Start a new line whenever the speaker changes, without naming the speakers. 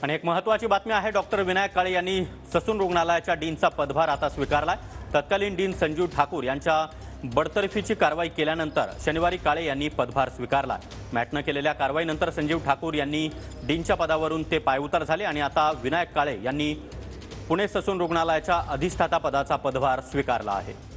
आणि एक महत्त्वाची बातमी आहे, डॉक्टर विनायक काळे यांनी ससून रुग्णालयाच्या डीनचा पदभार आता स्वीकारलाय। तत्कालीन डीन संजीव ठाकूर यांच्या बडतर्फीची कारवाई केल्यानंतर शनिवारी काळे यांनी पदभार स्वीकारला। मॅटनं केलेल्या कारवाईनंतर संजीव ठाकूर यांनी डीनच्या पदावरून ते पायउतार झाले आणि आता विनायक काळे यांनी पुणे ससून रुग्णालयाच्या अधिष्ठाता पदाचा पदभार स्वीकारला आहे।